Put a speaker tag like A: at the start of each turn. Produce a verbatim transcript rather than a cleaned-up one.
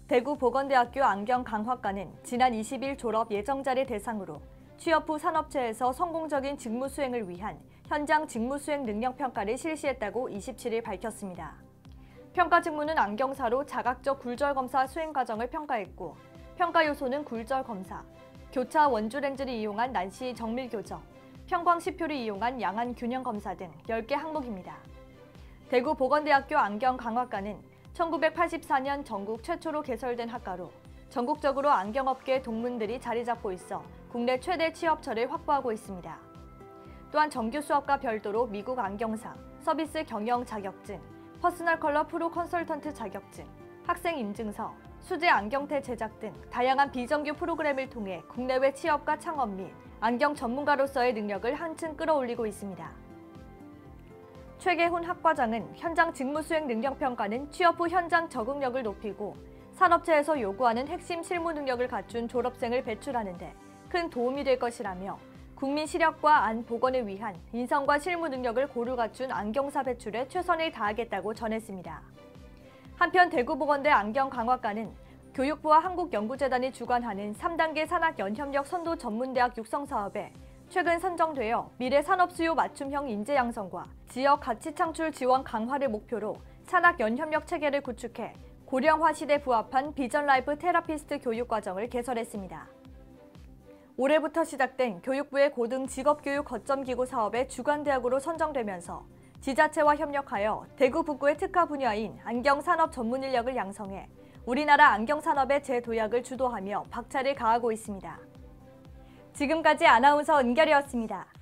A: 대구 보건대학교 안경강화과는 지난 이십 일 졸업 예정자를 대상으로 취업 후 산업체에서 성공적인 직무 수행을 위한 현장 직무 수행 능력 평가를 실시했다고 이십칠 일 밝혔습니다. 평가 직무는 안경사로 자각적 굴절 검사 수행 과정을 평가했고, 평가 요소는 굴절 검사, 교차 원주 렌즈를 이용한 난시 정밀 교정, 평광시표를 이용한 양안 균형 검사 등 열 개 항목입니다. 대구 보건대학교 안경강화과는 천구백팔십사 년 전국 최초로 개설된 학과로 전국적으로 안경업계 동문들이 자리 잡고 있어 국내 최대 취업처를 확보하고 있습니다. 또한 정규 수업과 별도로 미국 안경사, 서비스 경영 자격증, 퍼스널 컬러 프로 컨설턴트 자격증, 학생 인증서, 수제 안경테 제작 등 다양한 비정규 프로그램을 통해 국내외 취업과 창업 및 안경 전문가로서의 능력을 한층 끌어올리고 있습니다. 최계훈 학과장은 현장 직무 수행 능력 평가는 취업 후 현장 적응력을 높이고 산업체에서 요구하는 핵심 실무 능력을 갖춘 졸업생을 배출하는 데 큰 도움이 될 것이라며 국민 실력과 안 복원을 위한 인성과 실무 능력을 고루 갖춘 안경사 배출에 최선을 다하겠다고 전했습니다. 한편 대구보건대 안경강화과는 교육부와 한국연구재단이 주관하는 삼 단계 산학연협력 선도 전문대학 육성 사업에 최근 선정되어 미래 산업 수요 맞춤형 인재 양성과 지역 가치 창출 지원 강화를 목표로 산학연협력 체계를 구축해 고령화 시대에 부합한 비전 라이프 테라피스트 교육 과정을 개설했습니다. 올해부터 시작된 교육부의 고등 직업교육 거점기구 사업의 주관대학으로 선정되면서 지자체와 협력하여 대구 북구의 특화 분야인 안경산업 전문 인력을 양성해 우리나라 안경산업의 재도약을 주도하며 박차를 가하고 있습니다. 지금까지 아나운서 은결이었습니다.